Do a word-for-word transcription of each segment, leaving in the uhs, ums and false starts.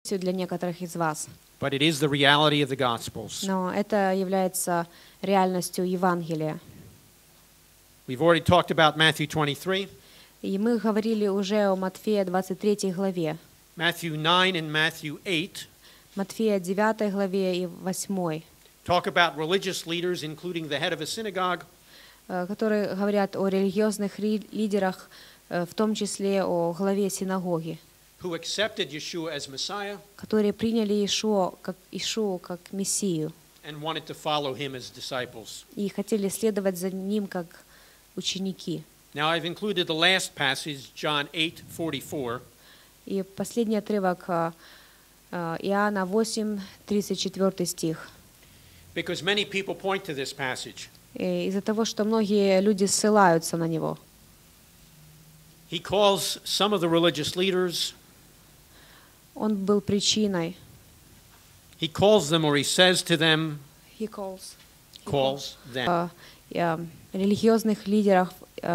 для некоторых из вас. But it is the reality of the Gospels. Но это является реальностью Евангелия. We've already talked about Matthew twenty-three. И мы говорили уже о Матфея двадцать третьей главе. Matthew nine and Matthew eight Матфея девятой главе и восьмой, talk about religious leaders, including the head of a synagogue, которые говорят о религиозных лидерах, в том числе о главе синагоги, who accepted Yeshua as Messiah которые приняли Иешуа как, Иешуа как Мессию and wanted to follow him as disciples. и хотели следовать за ним как ученики. Now I've included the last passage, John eight forty-four. И последний отрывок Иоанна восемь, тридцать четвёртый стих. Because many people point to this passage. Из-за того, что многие люди ссылаются на него. He calls some of the religious leaders. Он был причиной. He calls them, or he says to them. He calls. Calls them. Религиозных лидеров,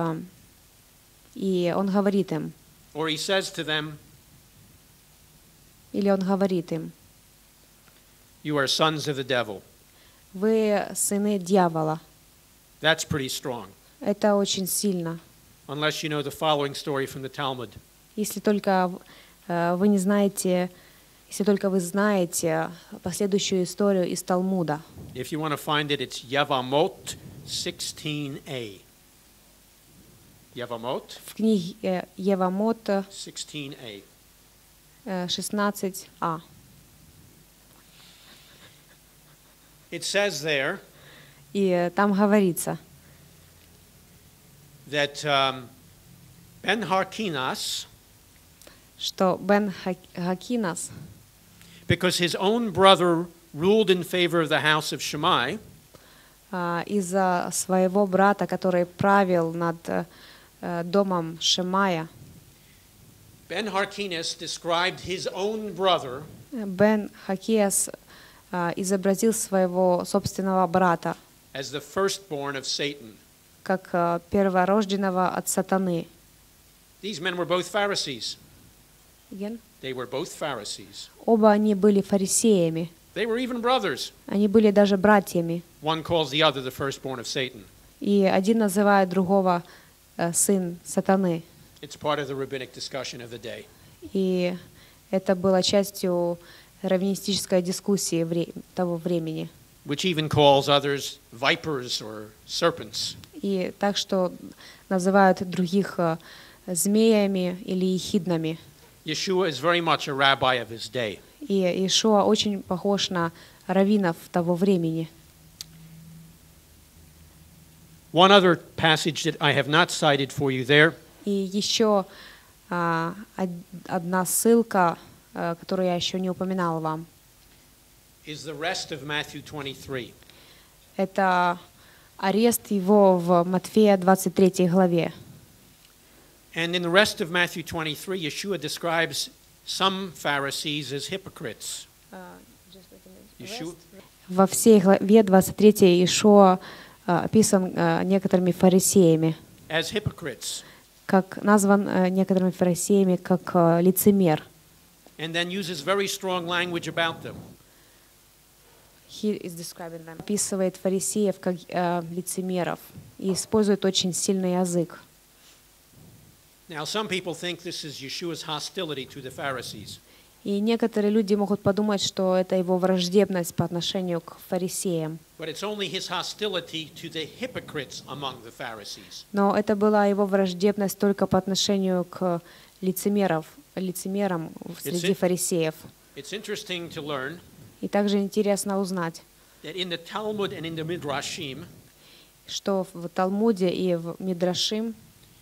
и он говорит им. Or he says to them. Или он говорит им. You are sons of the devil. Вы сыны дьявола. That's pretty strong. Это очень сильно. Unless you know the following story from the Talmud. Если только вы не знаете, если только вы знаете последующую историю из Талмуда. If you want to find it, it's Yevamot sixteen a. Yevamot. В книге Евамот sixteen a. шестнадцать а. It says there. И там говорится. That um, Ben Harkinas. Что Бен Хакинас. Because his own brother ruled in favor of the house of Shammai. Из-за своего брата, который правил над домом Шемая. Ben Harkinas described his own brother. Бен Хакиас изобразил своего собственного брата. As the firstborn of Satan. Как перворожденного от сатаны. These men were both Pharisees. Again? They were both Pharisees. Оба они были фарисеями. They were even brothers. Они были даже братьями. One calls the other the firstborn of Satan. И один называет другого сын сатаны. It's part of the rabbinic discussion of the day. И это было частью раввинистической дискуссии того времени. Which even calls others vipers or serpents. И так что называют других змеями или ехиднами. Yeshua is very much a rabbi of his day. И Иешуа очень похож на раввинов того времени. One other passage that I have not cited for you there. И еще а, одна ссылка, а, которую я еще не упоминала вам. Is the rest of Matthew twenty-three. Это арест его в Матфея двадцать третьей главе. And in the rest of Matthew twenty-three, Yeshua describes some Pharisees as hypocrites. Yeshua. Во всей главе двадцать третьей Иешуа описан некоторыми фарисеями. As hypocrites. Как назван некоторыми фарисеями как лицемер. And then uses very strong language about them. He is describing them. Описывает фарисеев как лицемеров и использует очень сильный язык. Now, some people think this is Yeshua's hostility to the Pharisees. И некоторые люди могут подумать, что это его враждебность по отношению к фарисеям. But it's only his hostility to the hypocrites among the Pharisees. Но это была его враждебность только по отношению к лицемеров, лицемерам среди фарисеев. It's interesting to learn. И также интересно узнать, that in the Talmud and in the Midrashim, что в Талмуде и в Мидрашим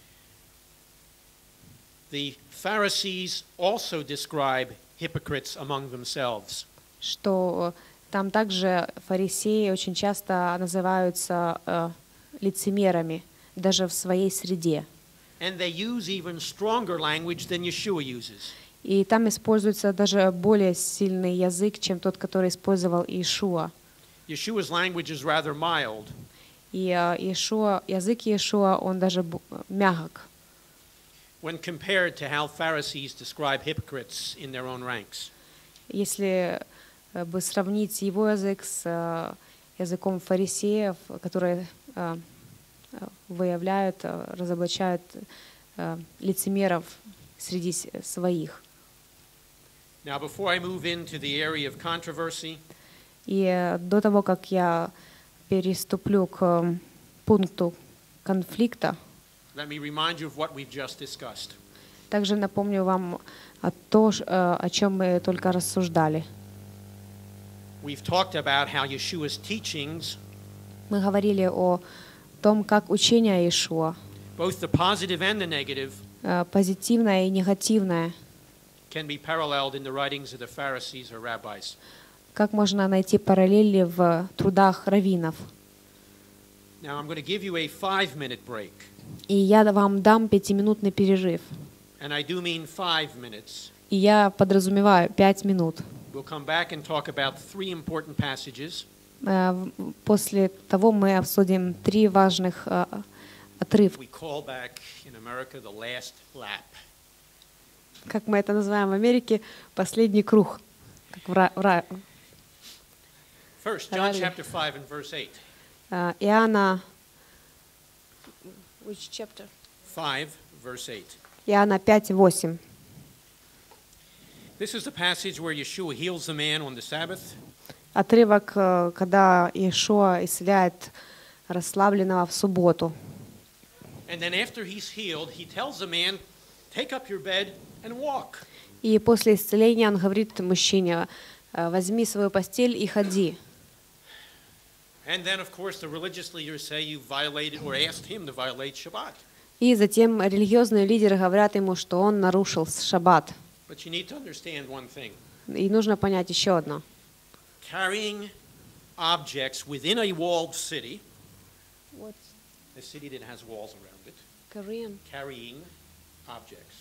the Pharisees also describe hypocrites among themselves. Что там также фарисеи очень часто называются э, лицемерами, даже в своей среде. And they use even stronger language than Yeshua uses. И там используется даже более сильный язык, чем тот, который использовал Иешуа. Yeshua's language is rather mild. И Иешуа, язык Иешуа, он даже мягок. When compared to how Pharisees describe hypocrites in their own ranks. Если бы сравнить его язык с языком фарисеев, которые выявляют, разоблачают лицемеров среди своих. Now, before I move into the area of controversy, и до того, как я переступлю к пункту конфликта, let me remind you of what we've just discussed. Также напомню вам о том, о чем мы только рассуждали. We've talked about how Yeshua's teachings, мы говорили о том, как учение Иешуа, both the positive and the negative, позитивное и негативное, can be paralleled in the writings of the Pharisees or rabbis. Как можно найти параллели в трудах раввинов. Now I'm going to give you a five-minute break. И я вам дам пятиминутный перерыв. And I do mean five minutes. И я подразумеваю пять минут. We'll come back and talk about three important passages. После того мы обсудим три важных отрывка. We call back in America the last lap. Как мы это называем в Америке, последний круг. Как в ра- в ра- First, John chapter five and verse eight. Uh, Иоанна, which chapter? five, verse eight. Иоанна пять восемь. This is the passage where Yeshua heals the man on the Sabbath. Отрывок, когда Иешуа исцеляет расслабленного в субботу. And then after he's healed, he tells the man, "Take up your bed and walk." И после исцеления он говорит мужчине: возьми свою постель и ходи. And then, of course, the religious leaders say you violated or asked him to violate Shabbat. И затем религиозные лидеры говорят ему, что он нарушил шаббат. But you need to understand one thing. И нужно понять еще одно. Carrying objects within a walled city, a city that has walls around it. Korean. Carrying objects.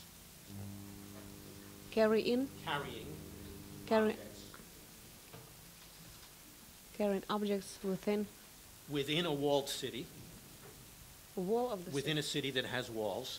Carry in. Carrying. Carry. Objects. Carrying objects within. Within a walled city. Wall of the within a city that has walls.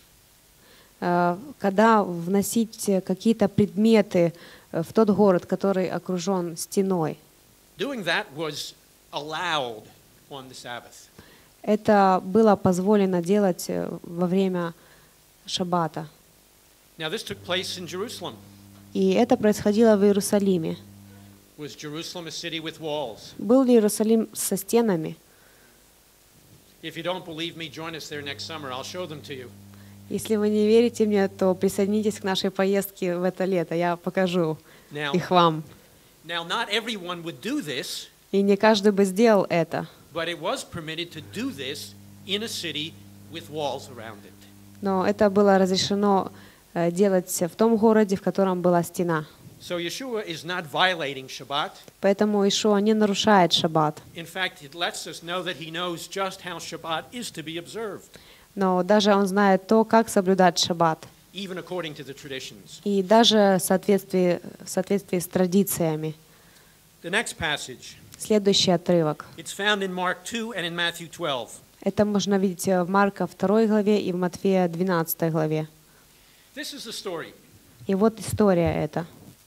Когда вносить какие-то предметы в тот город, который окружен стеной. Doing that was allowed on the Sabbath. Это было позволено делать во время шаббата. Now this took place in Jerusalem. И это происходило в Иерусалиме. Was Jerusalem a city with walls? Был ли Иерусалим со стенами? If you don't believe me, join us there next summer. I'll show them to you. Если вы не верите мне, то присоединитесь к нашей поездке в это лето. Я покажу Now, их вам. now not everyone would do this. И не каждый бы сделал это. But it was permitted to do this in a city with walls around it. Но это было разрешено делать в том городе, в котором была стена. So Yeshua is not violating Shabbat. Поэтому Иешуа не нарушает шаббат. In fact, it lets us know that he knows just how Shabbat is to be observed. Но даже он знает то, как соблюдать шаббат. Even according to the traditions. И даже в соответствии, в соответствии с традициями. The next passage. Следующий отрывок. It's found in Mark two and in Matthew twelve. Это можно видеть в Марка второй главе и в Матфея двенадцатой главе. This is the story. И вот история эта.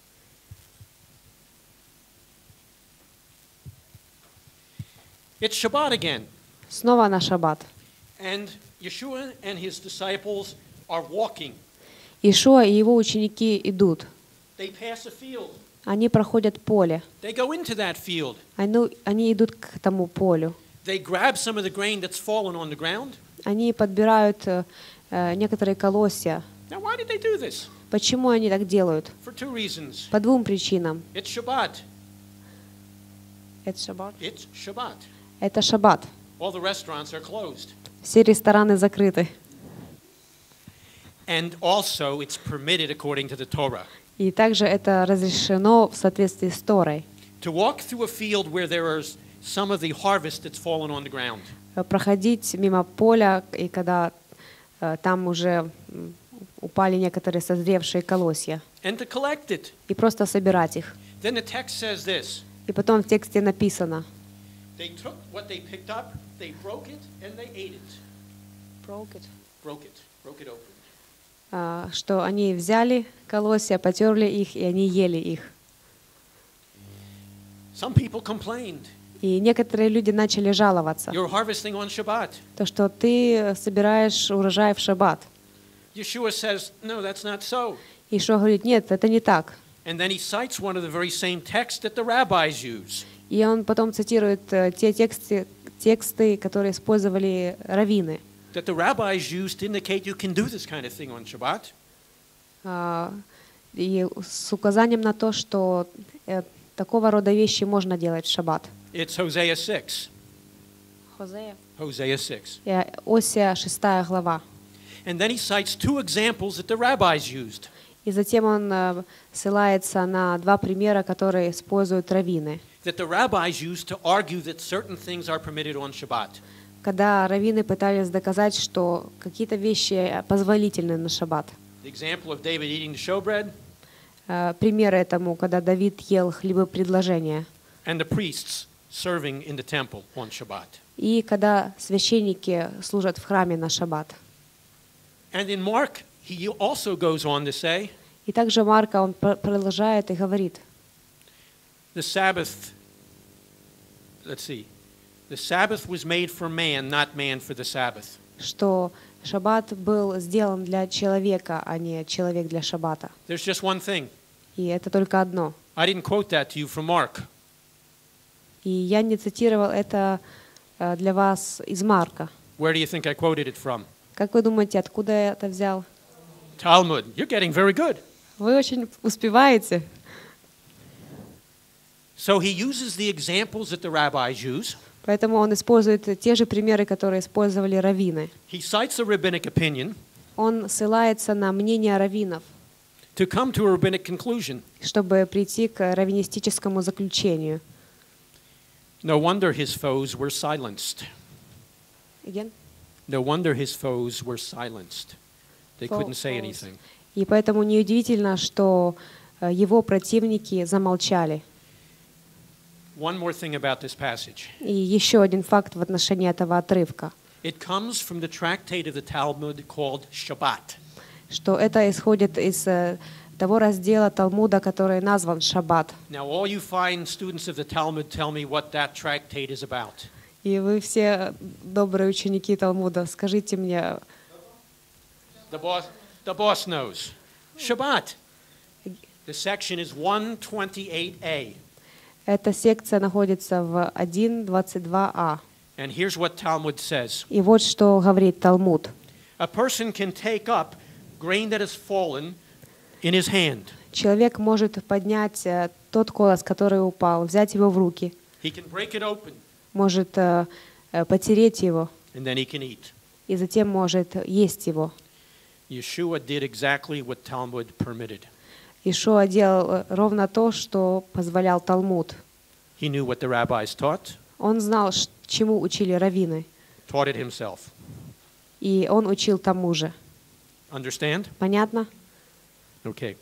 It's Shabbat again. Снова на шаббат. And Yeshua and his disciples are walking. Иешуа и его ученики идут. They pass a field. Они проходят поле. They go into that field. Они, они идут к тому полю. They grab some of the grain that's fallen on the ground. Они подбирают э, некоторые колосья. Now, why did they do this? Почему они так делают? For two reasons. По двум причинам. It's Shabbat. Это шаббат. It's Shabbat. Это шаббат. All the restaurants are closed. Все рестораны закрыты. And also, it's permitted according to the Torah. И также это разрешено в соответствии с Торой. To walk through a field where there is some of the harvest that's fallen on the ground. Проходить мимо поля, и когда э, там уже упали некоторые созревшие колосья. And to collect it. И просто собирать их. Then the text says this. И потом в тексте написано. They took what they picked up, they broke it, and they ate it. Broke it. Broke it. Broke it open. Uh, что они взяли колосья, потерли их, и они ели их. Some people complained. И некоторые люди начали жаловаться, You're harvesting on Shabbat. то, что ты собираешь урожай в шаббат. Yeshua says, no, that's not so. Ишуа говорит, нет, это не так. And then he cites one of the very same texts that the rabbis use. И он потом цитирует э, те тексты, тексты, которые использовали раввины. That the rabbis used to indicate you can do this kind of thing on Shabbat. А, и с указанием на то, что э, такого рода вещи можно делать в шаббат. It's Hosea six. Хозея. Hosea six. Э, Осия шестая глава. And then he cites two examples that the rabbis used. И затем он э, ссылается на два примера, которые используют раввины. That the rabbis used to argue that certain things are permitted on Shabbat. Когда раввины пытались доказать, что какие-то вещи позволительны на шаббат. The example of David eating the showbread. Э, пример этому, когда Давид ел хлебопредложение. And the priests serving in the temple on Shabbat. И когда священники служат в храме на шаббат. And in Mark, he also goes on to say, И также Марка, он продолжает и говорит, the Sabbath, let's see, the Sabbath was made for man, not man for the Sabbath. что шаббат был сделан для человека, а не человек для шаббата. There's just one thing. И это только одно. I didn't quote that to you from Mark. И я не цитировал это э, для вас из Марка. Where do you think I quoted it from? Как вы думаете, откуда я это взял? Talmud. You're getting very good. Вы очень успеваете. So he uses the examples that the rabbis use. Поэтому он использует те же примеры, которые использовали раввины. He cites a rabbinic opinion Он ссылается на мнение раввинов, to come to a rabbinic conclusion. чтобы прийти к раввинистическому заключению. No wonder his foes were silenced. Again? No wonder his foes were silenced. They Fo- couldn't say foes. anything. И поэтому неудивительно, что э, его противники замолчали. One more thing about this passage. И еще один факт в отношении этого отрывка, It comes from the tractate of the Talmud called Shabbat. что это исходит из э, того раздела Талмуда, который назван «Шаббат». Now, all you fine students of the Talmud tell me what that tractate is about. И вы все добрые ученики Талмуда, скажите мне, The boss, the boss knows. Shabbat. The section is one twenty-eight A. эта секция находится в один двадцать два а. And here's what Talmud says. И вот что говорит Талмуд. A person can take up grain that has fallen in his hand. Человек может поднять э, тот колос, который упал, взять его в руки, He can break it open, может э, э, потереть его, and then he can eat. и затем может есть его. Yeshua did exactly what Talmud permitted. Ишуа делал э, ровно то, что позволял Талмуд. He knew what the rabbis taught, Он знал, ш- чему учили раввины, taught it himself. и он учил тому же. Understand? Понятно? Okay.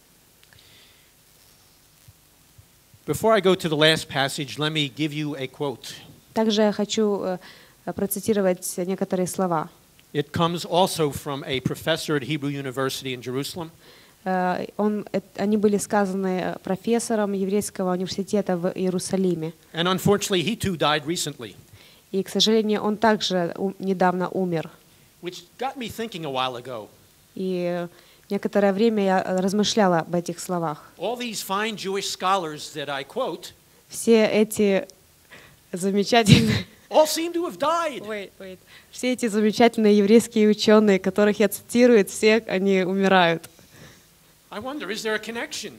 Before I go to the last passage, let me give you a quote. Также я хочу э, процитировать некоторые слова. It comes also from a professor at Hebrew University in Jerusalem. Э, он, э, они были сказаны профессором еврейского университета в Иерусалиме. And unfortunately, he too died recently, И, к сожалению, он также у- недавно умер. which got me thinking a while ago. И некоторое время я размышляла об этих словах. All these fine Jewish scholars that I quote Все эти замечательные, all seem to have died. wait, wait. Все эти замечательные еврейские ученые, которых я цитирую, все они умирают. I wonder, is there a connection?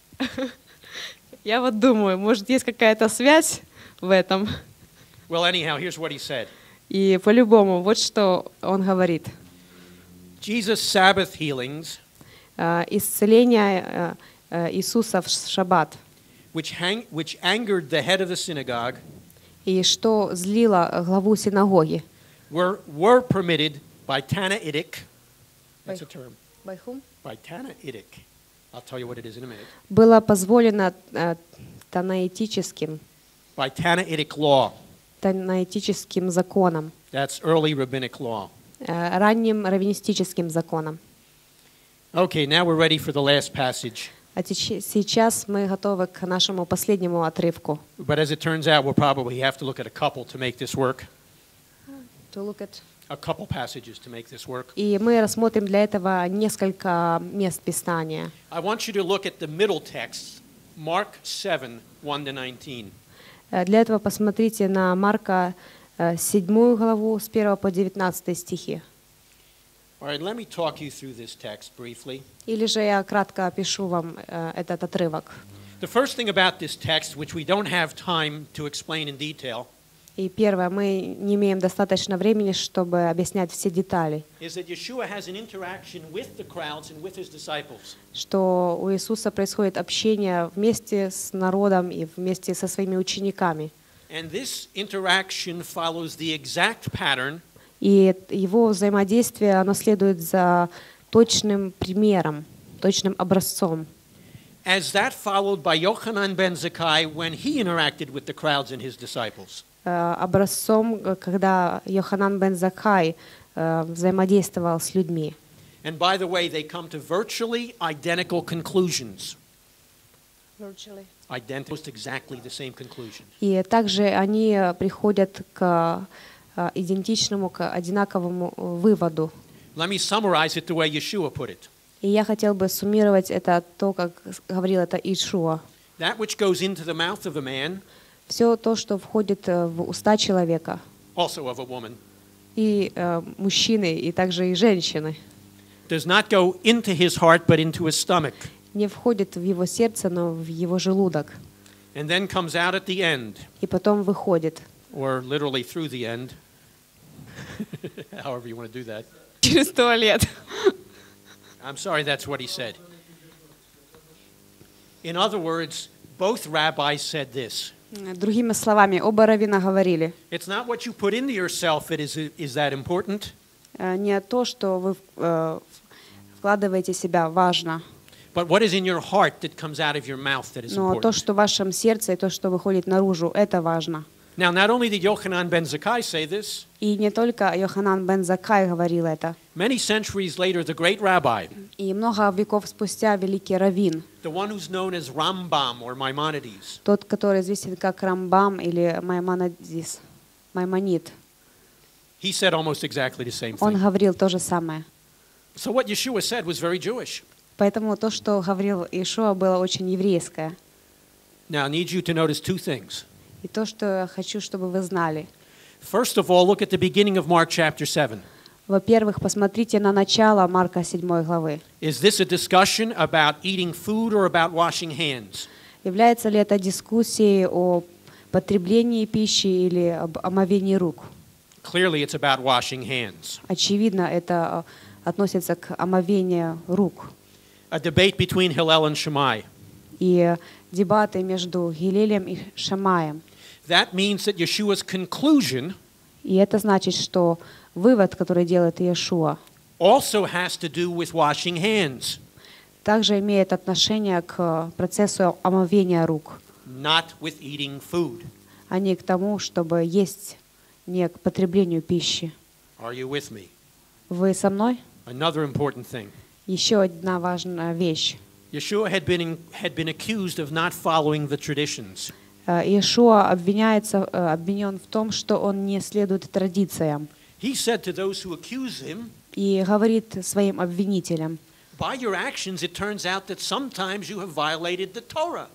Я вот думаю, может, есть какая-то связь в этом. Well, anyhow, here's what he said. И по-любому, вот что он говорит. Jesus' Sabbath healings, Э, Исцеление э, э, Иисуса в шаббат. which, hang, which angered the head of the synagogue, И что злило главу синагоги. were, were permitted by Tannaitic. That's a term. By Tannaitic. I'll tell you what it is in a minute. Было позволено э, танаитическим, By Tannaitic law. танаитическим законом, That's early rabbinic law. э, ранним раввинистическим законом. Okay, now we're ready for the last passage. А теч- сейчас мы готовы к нашему последнему отрывку. But as it turns out, we'll probably have to look at a couple to make this work. To look at. A couple passages to make this work. И мы рассмотрим для этого несколько мест Писания. I want you to look at the middle text, Mark seven, one to nineteen. Э, Для этого посмотрите на Марка э, седьмую главу с первого по девятнадцатый стихи. All right, let me talk you through this text briefly. Или же я кратко опишу вам э, этот отрывок. The first thing about this text, which we don't have time to explain in detail, И первое, мы не имеем достаточно времени, чтобы объяснять все детали, is that Yeshua has an interaction with the crowds and with his disciples. что у Иисуса происходит общение вместе с народом и вместе со своими учениками. And this interaction follows the exact pattern И его взаимодействие, оно следует за точным примером, точным образцом, as that followed by Yochanan ben Zakkai when he interacted with the crowds and his disciples. э, образцом, э, когда Йоханан бен Закхай э, взаимодействовал с людьми. And by the way, they come to virtually identical conclusions. Ident- almost exactly the same conclusion. И также они приходят к э, идентичному, к одинаковому э, выводу. Let me summarize it the way Yeshua put it. И я хотел бы суммировать это то, как говорил это Иешуа. That which goes into the mouth of a man, Все то, что входит э, в уста человека, also of a woman, и э, мужчины, и также и женщины, does not go into his heart but into his stomach, не входит в его сердце, но в его желудок, and then comes out at the end, и потом выходит. or literally through the end, however you want to do that. Через туалет. I'm sorry, that's what he said. In other words, both rabbis said this. Другими словами, оба раввина говорили, It's not what you put into yourself that is, is that important, э, не то, что вы э, вкладываете в себя, важно, but what is in your heart that comes out of your mouth that is но то, important. что в вашем сердце, и то, что выходит наружу, это важно. Now, not only did Yochanan ben Zakkai say this, И не только Йоханан бен Закхай говорил это. many centuries later, the great rabbi, И много веков спустя великий раввин, the one who's known as Rambam or Maimonides, тот, который известен как Рамбам или Маймонидис, Маймонид, he said almost exactly the same он thing. говорил то же самое. So what Yeshua said was very Jewish. Поэтому то, что говорил Иешуа, было очень еврейское. Now, I need you to notice two things. И то, что я хочу, чтобы вы знали. First of all, look at the beginning of Mark chapter seven. Во-первых, посмотрите на начало Марка седьмой главы. Is this a discussion about eating food or about washing hands? Является ли это дискуссией о потреблении пищи или об омовении рук? Clearly, it's about washing hands. Очевидно, это э, относится к омовению рук. A debate between Hillel and Shammai. И дебаты между Гилелем и Шамаем. That means that Yeshua's conclusion И это значит, что вывод, который делает Иешуа, also has to do with washing hands, также имеет отношение к процессу омовения рук, not with eating food. а не к тому, чтобы есть, не к потреблению пищи. Are you with me? Вы со мной? Another important thing. Еще одна важная вещь. Yeshua had been, had been accused of not following the traditions. Э, Иешуа обвиняется, э, обвинен в том, что он не следует традициям. He said to those who accuse him, И говорит своим обвинителям, by your actions it turns out that sometimes you have violated the Torah.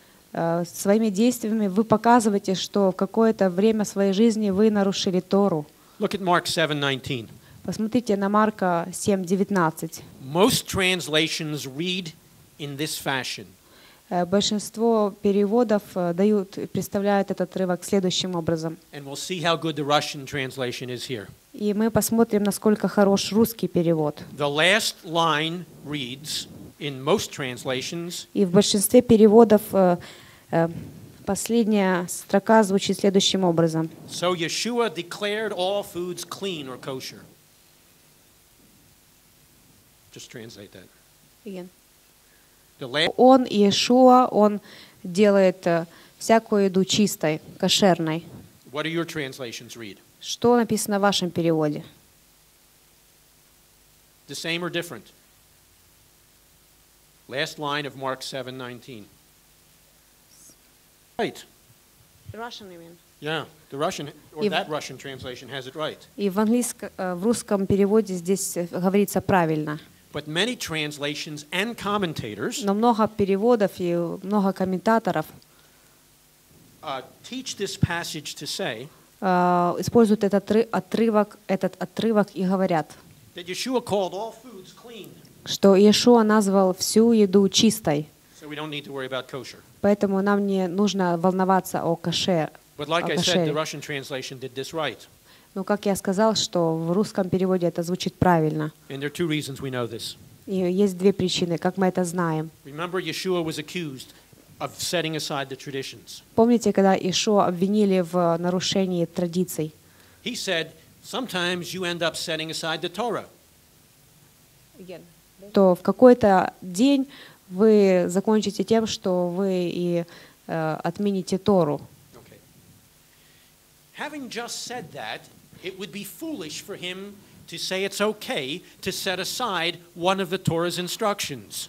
э, своими действиями вы показываете, что в какое-то время своей жизни вы нарушили Тору. Look at Mark seven nineteen. Посмотрите на Марка семь девятнадцать. Most translations read in this fashion. Э, Большинство переводов э, дают, представляют этот отрывок следующим образом. And we'll see how good the Russian translation is here. И мы посмотрим, насколько хорош русский перевод. The last line reads, in most translations, И в большинстве переводов э, э, последняя строка звучит следующим образом. so Yeshua declared all foods clean or kosher. Just translate that. The la- Он, Иешуа, он делает э, всякую еду чистой, кошерной. what do your translations read? Что написано в вашем переводе? The same or different? Last line of Mark seven nineteen. Right. Russian, you mean? Yeah, the Russian, or И- that Russian translation has it right. И в английском, э, в русском переводе здесь э, говорится правильно. But many translations and commentators Но много переводов и много комментаторов uh, teach this passage to say э, используют этот отры- отрывок, этот отрывок и говорят, that Yeshua called all foods clean, что Иешуа назвал всю еду чистой, so we don't need to worry about kosher. поэтому нам не нужно волноваться о каше. But like о I said, the кошере. Russian translation did this right. Но, как я сказал, что в русском переводе это звучит правильно. And there are two reasons we know this. И есть две причины, как мы это знаем. Remember, Yeshua was accused of setting aside the traditions. Помните, когда Иешуа обвинили в нарушении традиций? He said, sometimes you end up setting aside the Torah. То в какой-то день вы закончите тем, что вы и э, отмените Тору. Okay. Having just said that, it would be foolish for him to say it's okay to set aside one of the Torah's instructions.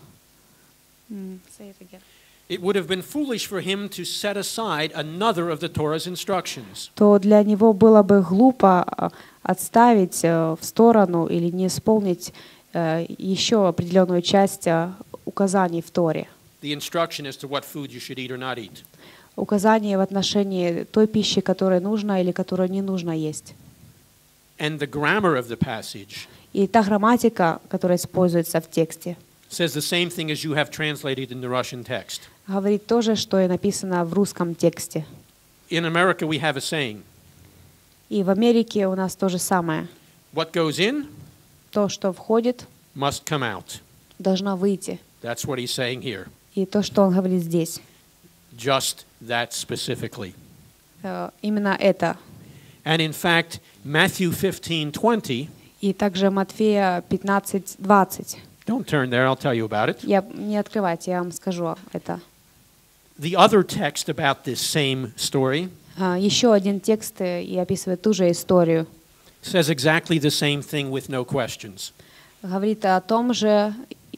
It would have been foolish for him to set aside another of the Torah's instructions. То для него было бы глупо э, отставить э, в сторону или не исполнить э, еще определенную часть э, указаний в Торе. The instruction as to what food you should eat or not eat. Указания в отношении той пищи, которая нужна или которую не нужно есть. And the grammar of the passage И та грамматика, которая используется в тексте, says the same thing as you have translated in the Russian text. говорит то же, что и написано в русском тексте. In America, we have a saying, И в Америке у нас то же самое. what goes in То, что входит, must come out. должно выйти. That's what he's saying here. И то, что он говорит здесь. Just that specifically. Э, Именно это. And in fact, Matthew fifteen twenty, И также Матфея пятнадцать двадцать. don't turn there, I'll tell you about it. Я, не открывайте, я вам скажу это. The other text about this same story А, Еще один текст э, и описывает ту же историю. says exactly the same thing with no questions. Говорит о том же,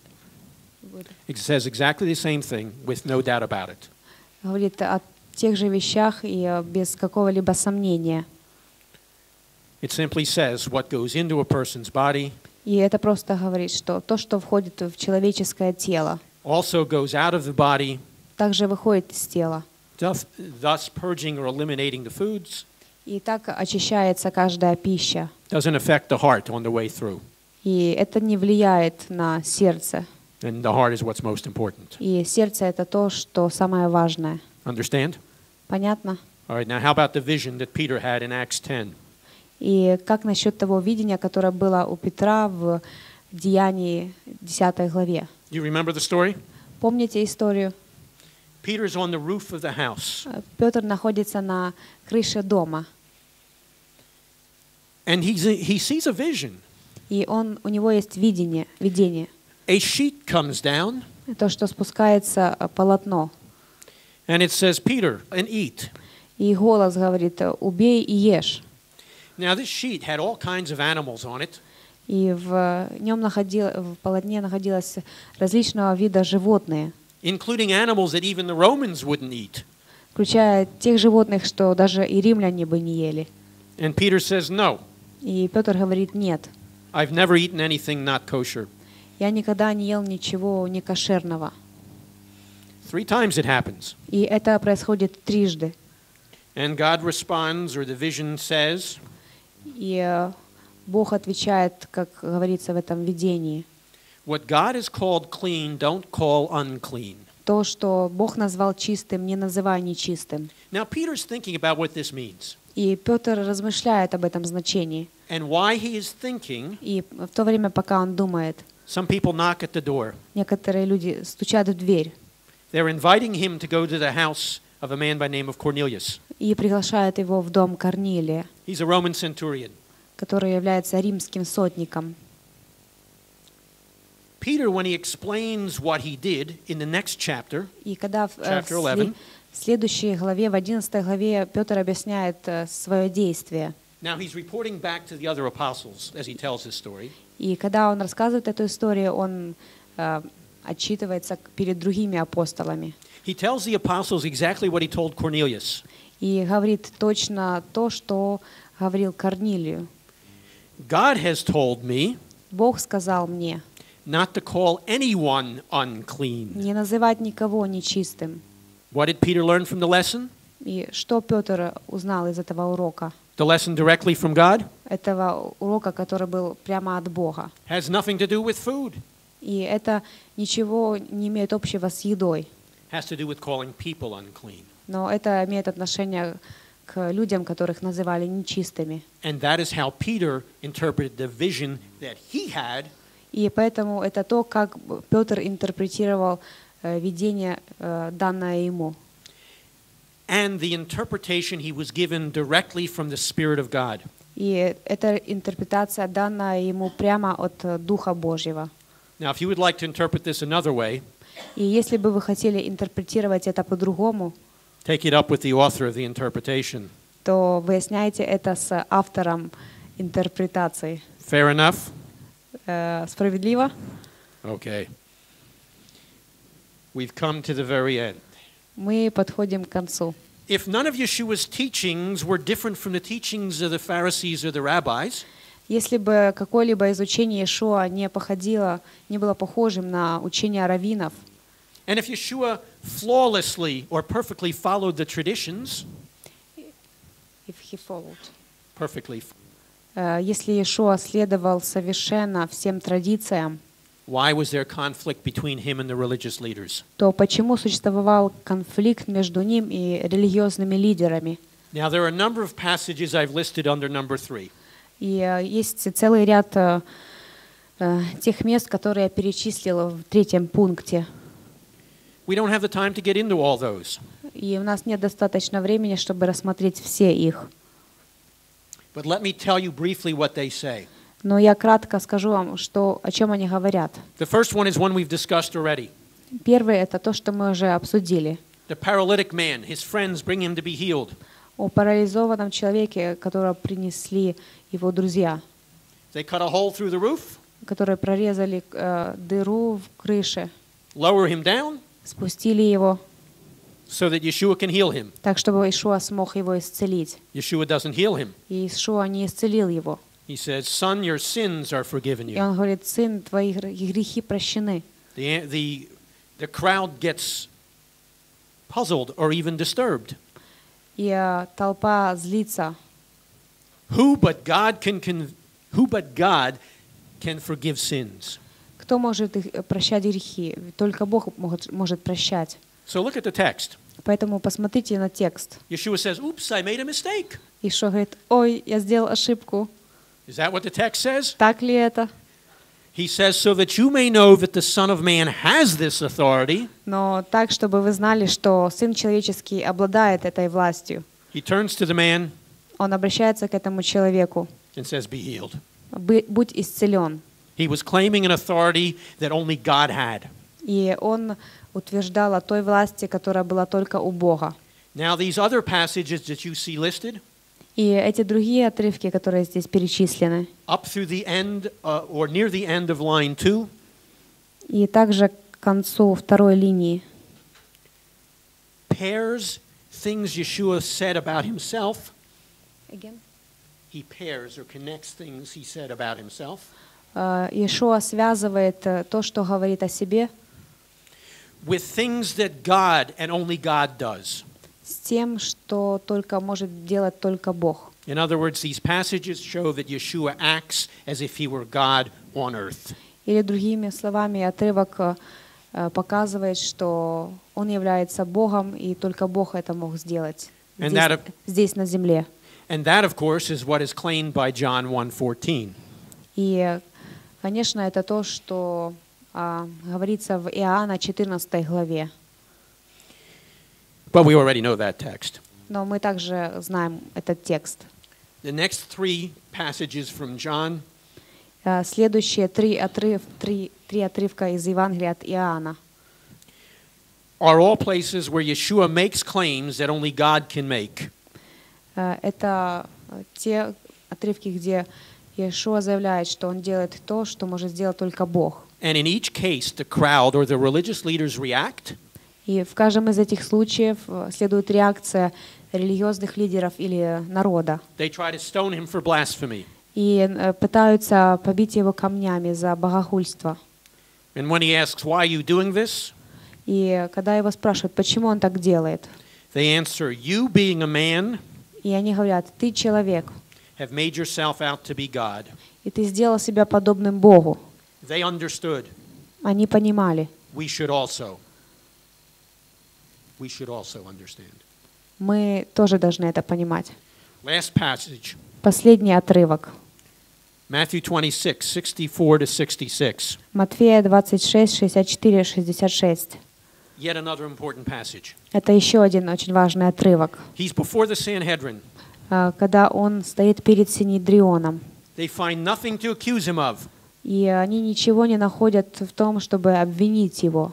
It says exactly the same thing with no doubt about it. говорит о тех же вещах и э, без какого-либо сомнения. It simply says what goes into a person's body И это просто говорит, что то, что входит в человеческое тело, also goes out of the body, также выходит из тела. thus thus purging or eliminating the foods. И так очищается каждая пища. Doesn't affect the heart on the way through. И это не влияет на сердце. And the heart is what's most important. И сердце — это то, что самое важное. Understand? Понятно? All right, now how about the vision that Peter had in Acts ten? И как насчет того видения, которое было у Петра в Деянии десятой главе? You remember the story? Помните историю? Peter's on the roof of the house, Петр находится на крыше дома, and he's, he sees a vision. и он, у него есть видение, видение, A sheet comes down, то, что спускается полотно. and it says, Peter, and eat. И голос говорит: «Убей и ешь». Now, this sheet had all kinds of animals on it, И в нем находил, в полотне находилось различного вида животные, including animals that even the Romans wouldn't eat. включая тех животных, что даже и римляне бы не ели. And Peter says, no, И Петр говорит: «Нет, I've never eaten anything not kosher. я никогда не ел ничего некошерного». Three times it happens. И это происходит трижды. And God responds, or the vision says, И э, Бог отвечает, как говорится в этом видении: what God has called clean, don't call unclean. то, что Бог назвал чистым, не называй нечистым. Now, Peter's thinking about what this means. И Петр размышляет об этом значении. And why he is thinking, И в то время, пока он думает, some people knock at the door. некоторые люди стучат в дверь They're inviting him to go to the house of a man by name of Cornelius. и приглашают его в дом Корнилия, He's a Roman centurion. который является римским сотником. Peter, when he explains what he did in the next chapter, И когда в, э, в chapter eleven, сле- в следующей главе, в одиннадцатой главе, Петр объясняет э, свое действие. now he's reporting back to the other apostles as he tells his story. И когда он рассказывает эту историю, он э, отчитывается перед другими апостолами. He tells the apostles exactly what he told Cornelius. И говорит точно то, что говорил Корнилию. God has told me Бог сказал мне not to call anyone unclean. не называть никого нечистым. What did Peter learn from the lesson? И что Петр узнал из этого урока? The lesson directly from God Этого урока, который был прямо от Бога. has nothing to do with food. И это ничего не имеет общего с едой. Has to do with calling people unclean. Но это имеет отношение к людям, которых называли нечистыми. And that is how Peter interpreted the vision that he had. И поэтому это то, как Петр интерпретировал э, видение, э, данное ему. And the interpretation he was given directly from the Spirit of God. И эта интерпретация данная ему прямо от э, Духа Божьего. Now, if you would like to interpret this another way, И если бы вы хотели интерпретировать это по-другому, take it up with the author of the interpretation. то выясняйте это с автором интерпретации. Fair enough? Э, справедливо? Okay. We've come to the very end. Мы подходим к концу. If none of Yeshua's teachings were different from the teachings of the Pharisees or the rabbis, Если бы какое-либо из учений Иешуа не походило, не было похожим на учение раввинов, and if Yeshua flawlessly or perfectly followed the traditions, if he followed, perfectly, э, если Иешуа следовал совершенно всем традициям, why was there conflict between him and the religious leaders? то почему существовал конфликт между ним и религиозными лидерами? Now, there are a number of passages I've listed under number three. И э, есть целый ряд э, э, тех мест, которые я перечислила в третьем пункте. We don't have the time to get into all those. И у нас нет достаточно времени, чтобы рассмотреть все их. But let me tell you briefly what they say. Но я кратко скажу вам, что, о чем они говорят. The first one is one we've discussed already. Первый — это то, что мы уже обсудили. The paralytic man, his friends bring him to be healed. О парализованном человеке, которого принесли его друзья, They cut a hole through the roof, которые прорезали э, дыру в крыше, lower him down, спустили его so that Yeshua can heal him. так, чтобы Иешуа смог его исцелить. Yeshua doesn't heal him. И Иешуа не исцелил его. He says, "Son, your sins are forgiven И you." он говорит: «Сын, твои грехи прощены». The, the, the crowd gets puzzled or even disturbed. И э, толпа злится. Who but God can, can who but God can forgive sins? Кто может их прощать грехи? Только Бог может, может прощать. So look at the text. Поэтому посмотрите на текст. Yeshua says, "Oops, I made a mistake." Иешуа говорит: «Ой, я сделал ошибку». Is that what the text says? Так ли это? He says, "So that you may know that the Son of Man has this authority." Но так, чтобы вы знали, что Сын Человеческий обладает этой властью. He turns to the man Он обращается к этому человеку: and says, "Be healed." «Бы- «Будь исцелен». He was claiming an authority that only God had. И он утверждал о той власти, которая была только у Бога. Now, these other passages that you see listed, И эти другие отрывки, которые здесь перечислены, up through the end uh, or near the end of line two, и также к концу второй линии, pairs things Yeshua said about himself. He pairs or connects things he said about himself э, Иешуа связывает э, то, что говорит о себе, with things that God and only God does. с тем, что только может делать только Бог. In other words, these passages show that Yeshua acts as if he were God on earth. Или другими словами, отрывок э, показывает, что он является Богом, и только Бог это мог сделать And здесь, that- здесь на земле. And that, of course, is what is claimed by John one fourteen. И, конечно, это то, что а, говорится в Иоанна четырнадцатой главе. But we already know that text. Но мы также знаем этот текст. The next three passages from John А, Следующие три, отрыв, три, три отрывка из Евангелия от Иоанна. are all places where Yeshua makes claims that only God can make. А, Это а, те отрывки, где Иешуа заявляет, что он делает то, что может сделать только Бог. And in each case, the crowd or the religious leaders react. И в каждом из этих случаев э, следует реакция религиозных лидеров или народа. They try to stone him for blasphemy. И э, пытаются побить его камнями за богохульство. And when he asks, why are you doing this? И когда его спрашивают, почему он так делает, They answer, you being a man и они говорят, ты человек, have made yourself out to be God. и ты сделал себя подобным Богу. They understood. Они понимали, We should also. We should also understand. мы тоже должны это понимать. Last passage. Последний отрывок. Matthew twenty-six, sixty-four to sixty-six. Матфея двадцать шесть, шестьдесят четыре, шестьдесят шесть. Yet another important passage. Это еще один очень важный отрывок. He's before the Sanhedrin. А, когда он стоит перед Синедрионом, They find nothing to accuse him of. и они ничего не находят в том, чтобы обвинить его.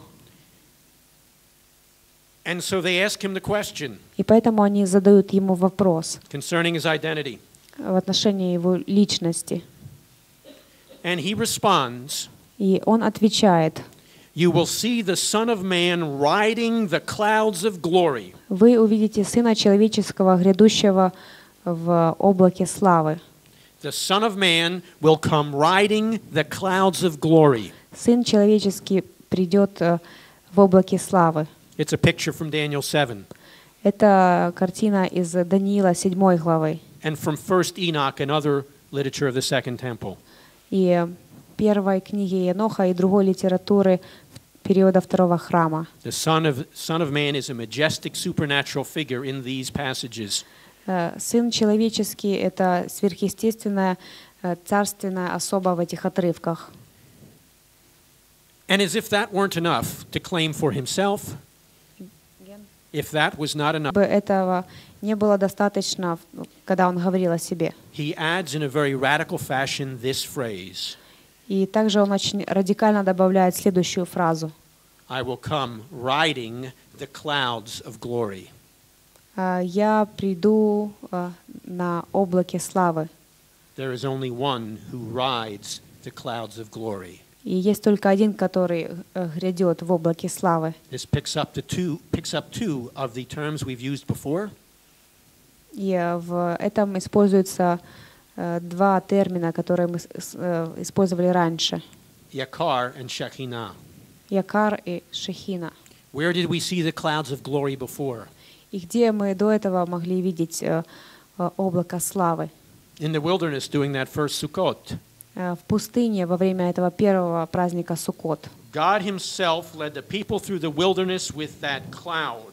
And so they ask him the question И поэтому они задают ему вопрос concerning his identity. в отношении его личности. And he responds, И он отвечает, you will see the Son of Man riding the clouds of glory. вы увидите Сына Человеческого, грядущего в облаке славы. The Son of Man will come riding the clouds of glory. Сын Человеческий придет э, в облаке славы. It's a picture from Daniel seven Это картина из Даниила седьмой главы and from First Enoch and other literature of the Second Temple. и первой книги Еноха и другой литературы периода второго храма. The Son of, Son of Man is a majestic supernatural figure in these passages. Э, Сын Человеческий — это сверхъестественная, э, царственная особа в этих отрывках. And as if that weren't enough to claim for himself, if that was not enough, Бы этого не было достаточно, когда он говорил о себе. he adds in a very radical fashion this phrase, И также он очень радикально добавляет следующую фразу. I will come riding the clouds of glory. «А Я приду а, на облаке славы». There is only one who rides the clouds of glory. И есть только один, который э, грядет в облаке славы. This picks up the two picks up two of the terms we've used before. И э, в этом используются э, два термина, которые мы с- с- э, использовали раньше. Yakar and Shekinah. Якар и Шехина. Where did we see the clouds of glory before? И где мы до этого могли видеть э, э, облако славы? In the wilderness doing that first Sukkot. Э, В пустыне во время этого первого праздника Суккот. God himself led the people through the wilderness with that cloud.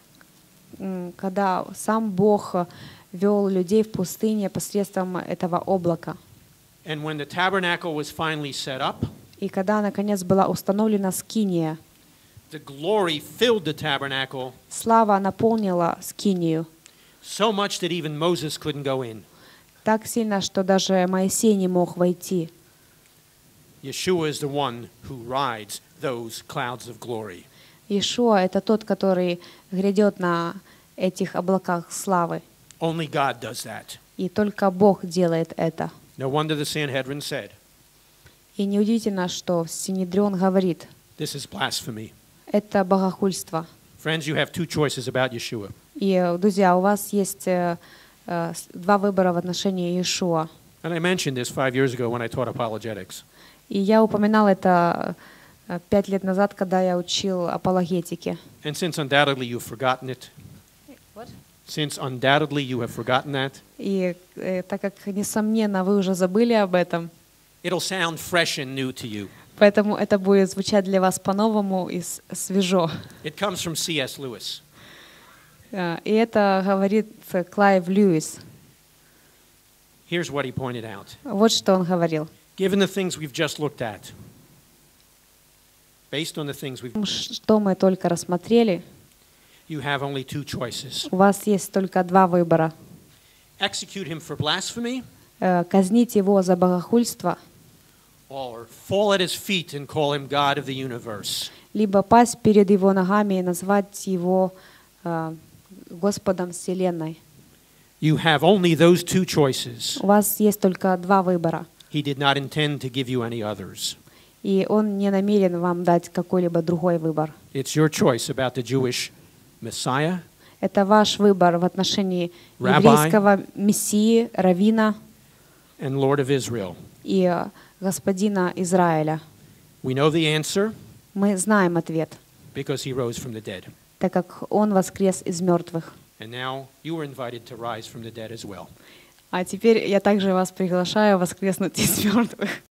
М, Когда сам Бог э, вел людей в пустыне посредством этого облака. And when the tabernacle was finally set up, И когда, наконец, была установлена скиния, the glory filled the tabernacle слава наполнила скинию so much that even Moses couldn't go in. так сильно, что даже Моисей не мог войти. Yeshua is the one who rides those clouds of glory. Иешуа — это тот, который грядет на этих облаках славы. Only God does that. И только Бог делает это. No wonder the Sanhedrin said, И неудивительно, что Синедрион говорит, this is blasphemy. это богохульство. Friends, you have two choices about Yeshua. И, друзья, у вас есть э, э, с- два выбора в отношении Иешуа. And I mentioned this five years ago when I taught apologetics. И я упоминал это э, пять лет назад, когда я учил апологетике. And since undoubtedly you've forgotten it, since undoubtedly you have forgotten that, И э, так как, несомненно, вы уже забыли об этом, it'll sound fresh and new to you. поэтому это будет звучать для вас по-новому и с- свежо. It comes from C S Lewis. Э, И это говорит э, Клайв Льюис. Here's what he pointed out. Вот что он говорил. Given the things we've just looked at, based on the things we've, Что мы только рассмотрели, you have only two choices. у вас есть только два выбора. Execute him for blasphemy Э, Казнить его за богохульство, or fall at his feet and call him God of the universe. либо пасть перед его ногами и назвать его э, Господом Вселенной. You have only those two choices. У вас есть только два выбора. He did not intend to give you any others. И Он не намерен вам дать какой-либо другой выбор. It's your choice about the Jewish Messiah, Это ваш выбор в отношении Rabbi. еврейского мессии, раввина and Lord of Israel. и э, господина Израиля. We know the answer Мы знаем ответ, because he rose from the dead. так как Он воскрес из мертвых. And now you are invited to rise from the dead as well. А теперь я также вас приглашаю воскреснуть из мертвых.